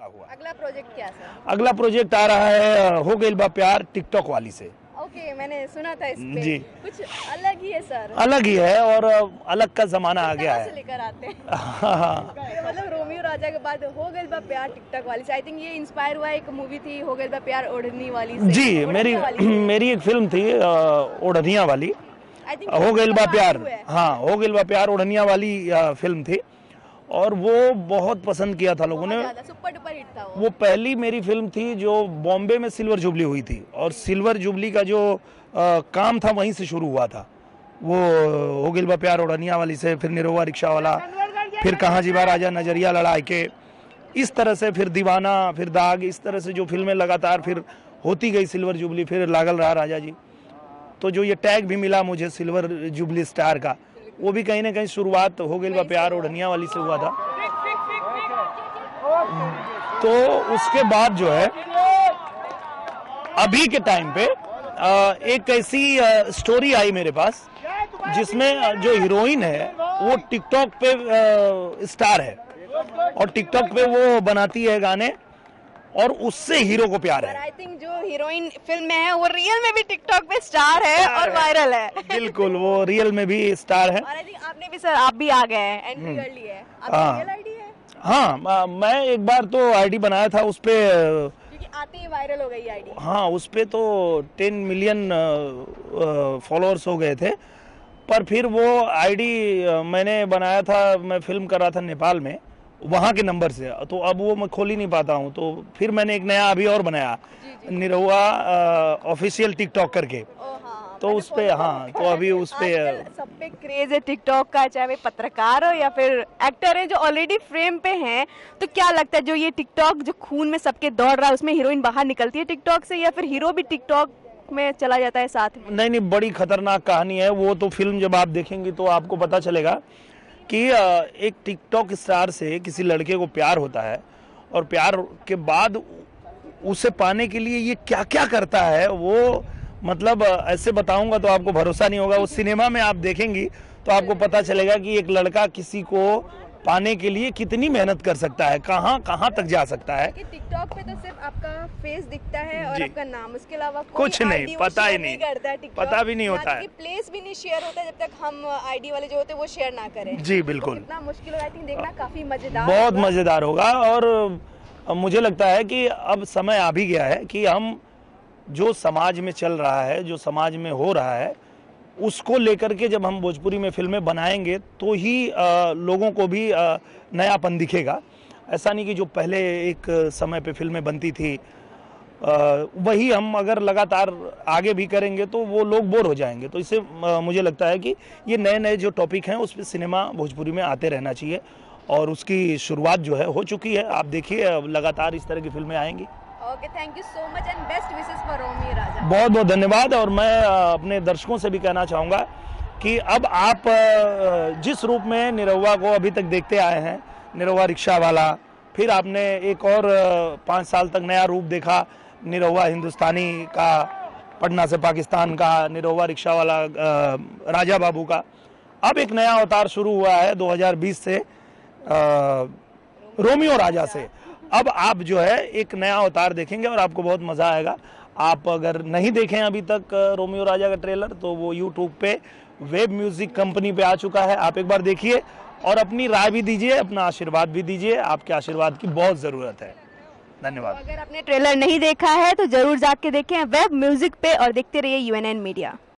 हुआ। अगला प्रोजेक्ट क्या सर? अगला प्रोजेक्ट आ रहा है हो गइल बा प्यार टिकटॉक वाली से। ओके, मैंने सुना था इस पे। जी, कुछ अलग ही है सर। अलग ही है और अलग का जमाना आ गया कहाँ से है। लेकर आते हैं? हाँ, ये मतलब रोमियो राजा के बाद हो गइल बा प्यार टिकटॉक वाली से। आई थिंक ये इंस्पायर हुआ एक मूवी थी हो गइल बा प्यार ओढ़नी वाली से। जी, मेरी ओढ़निया वाली से। मेरी एक फिल्म थी ओढ़निया वाली, I think हो गइल बा पार्ट प्यार। 2 है। हाँ, हो गइल बा प्यार ओढ़निया वाली फिल्म थी और वो बहुत पसंद किया था लोगों बहुत ने। ज्यादा सुपर डुपर हिट था वो। वो पहली मेरी फिल्म थी जो बॉम्बे में सिल्वर जुबली हुई थी और सिल्वर जुबली का जो काम था वहीं से शुरू हुआ था। वो हो गिल बा प्यार ओढ़निया वाली से, फिर निरहुआ रिक्शा वाला, फिर कहाँ जीवा राजा नजरिया लड़ाई के, इस तरह से फिर दीवाना, फिर दाग, इस तरह से जो फिल्में लगातार फिर होती गई सिल्वर जुबली, फिर लागल रहा राजा जी। तो जो ये टैग भी मिला मुझे सिल्वर जुबली स्टार का, वो भी कहीं ना कहीं शुरुआत हो गिल बा प्यार ओढ़निया वाली से हुआ था। तो उसके बाद जो है अभी के टाइम पे एक ऐसी स्टोरी आई मेरे पास जिसमें जो हीरोइन है वो टिकटॉक पे स्टार है और टिकटॉक पे वो बनाती है गाने और उससे हीरो को प्यार है। आई थिंक जो हीरोइन फिल्म में है वो रियल में भी टिकटॉक पे स्टार है और वायरल है। बिल्कुल, वो रियल में भी स्टार है। और आई थिंक आपने भी सर, आप भी आ गए हैं, एंट्री कर ली है। आपकी रियल आईडी है? हाँ, मैं एक बार तो आईडी बनाया था उस पे, क्योंकि आते ही वायरल हो गई आईडी। हाँ उस पे तो 10 मिलियन फॉलोअर्स हो गए थे। पर फिर वो आईडी मैंने बनाया था, मैं फिल्म कर रहा था नेपाल में, वहाँ के नंबर से, तो अब वो मैं खोल ही नहीं पाता हूँ। तो फिर मैंने एक नया अभी और बनाया, निरहुआ ऑफिशियल टिकटॉक करके, तो उस पे, हाँ तो अभी उस पे सब पे क्रेज है टिकटॉक का, चाहे वे पत्रकार हो या फिर एक्टर है जो ऑलरेडी फ्रेम पे हैं। तो क्या लगता है जो ये टिकटॉक जो खून में सबके दौड़ रहा है, उसमें हीरोइन बाहर निकलती है टिकटॉक से या फिर हीरो भी टिकटॉक में चला जाता है साथ में? नहीं, बड़ी खतरनाक कहानी है वो। तो फिल्म जब आप देखेंगी तो आपको पता चलेगा कि एक टिकटॉक स्टार से किसी लड़के को प्यार होता है और प्यार के बाद उसे पाने के लिए ये क्या क्या करता है वो, मतलब ऐसे बताऊंगा तो आपको भरोसा नहीं होगा। वो सिनेमा में आप देखेंगी तो आपको पता चलेगा कि एक लड़का किसी को पाने के लिए कितनी मेहनत कर सकता है, कहाँ कहाँ तक जा सकता है। टिकटॉक पे तो सिर्फ आपका फेस दिखता है और आपका नाम, उसके अलावा कुछ नहीं, पता ही नहीं करता है। पता भी नहीं होता है, प्लेस भी नहीं शेयर होता है जब तक हम आईडी वाले जो होते हैं वो शेयर ना करें। जी बिल्कुल, इतना मुश्किल होगा। आई थिंक देखना काफी मजेदार, बहुत मजेदार होगा। और मुझे लगता है कि अब समय आ भी गया है कि हम जो समाज में चल रहा है, जो समाज में हो रहा है, उसको लेकर के जब हम भोजपुरी में फिल्में बनाएंगे तो ही लोगों को भी नयापन दिखेगा। ऐसा नहीं कि जो पहले एक समय पे फिल्में बनती थी वही हम अगर लगातार आगे भी करेंगे तो वो लोग बोर हो जाएंगे। तो इससे मुझे लगता है कि ये नए नए जो टॉपिक हैं उस पर सिनेमा भोजपुरी में आते रहना चाहिए और उसकी शुरुआत जो है हो चुकी है। आप देखिए लगातार इस तरह की फिल्में आएंगी। Okay, thank you so much and best wishes for Romeo Raja. बहुत बहुत धन्यवाद। और मैं अपने दर्शकों से भी कहना चाहूँगा कि अब आप जिस रूप में निरहुआ को अभी तक देखते आए हैं, निरहुआ रिक्शा वाला, फिर आपने एक और 5 साल तक नया रूप देखा निरहुआ हिंदुस्तानी का, पटना से पाकिस्तान का, निरहुआ रिक्शा वाला राजा बाबू का, अब एक नया अवतार शुरू हुआ है 2020 से रोमियो राजा से। अब आप जो है एक नया अवतार देखेंगे और आपको बहुत मज़ा आएगा। आप अगर नहीं देखें अभी तक रोमियो राजा का ट्रेलर तो वो यूट्यूब पे वेब म्यूजिक कंपनी पे आ चुका है, आप एक बार देखिए और अपनी राय भी दीजिए, अपना आशीर्वाद भी दीजिए। आपके आशीर्वाद की बहुत ज़रूरत है। धन्यवाद। तो अगर आपने ट्रेलर नहीं देखा है तो जरूर जाके देखें वेब म्यूजिक पे और देखते रहिए UNN मीडिया।